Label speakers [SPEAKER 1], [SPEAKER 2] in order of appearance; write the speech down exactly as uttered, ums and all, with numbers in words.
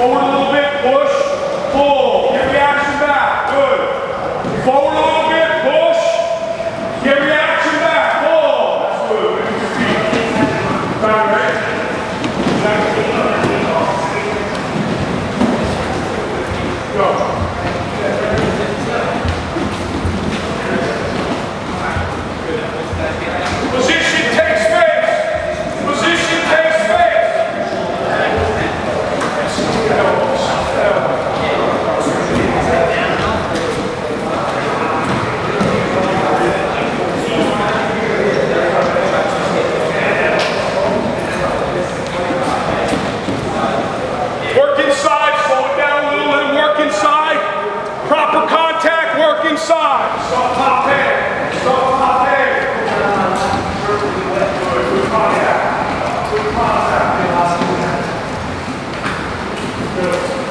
[SPEAKER 1] Forward a little bit, push, pull. Get reaction back. Good. Forward a little bit, push. Get reaction back. Pull. That's good. Lift your feet. Back, right? Go. Position, take space. Position, take space. Work inside, slow it down a little, let him work inside. Proper contact, work inside. Stop top head. Stop top head. Good contact. Good contact. Good.